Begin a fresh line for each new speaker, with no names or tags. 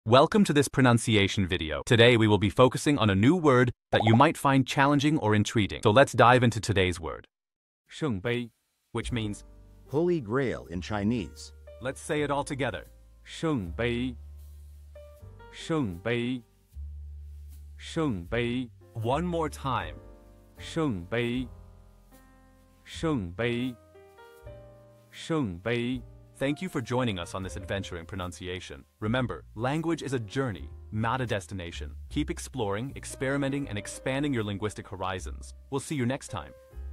Welcome to this pronunciation video. Today we will be focusing on a new word that you might find challenging or intriguing. So let's dive into today's word. 圣杯, which means
Holy Grail in Chinese.
Let's say it all together. 圣杯,圣杯,圣杯. One more time. 圣杯,圣杯,圣杯. Thank you for joining us on this adventure in pronunciation. Remember, language is a journey, not a destination. Keep exploring, experimenting, and expanding your linguistic horizons. We'll see you next time.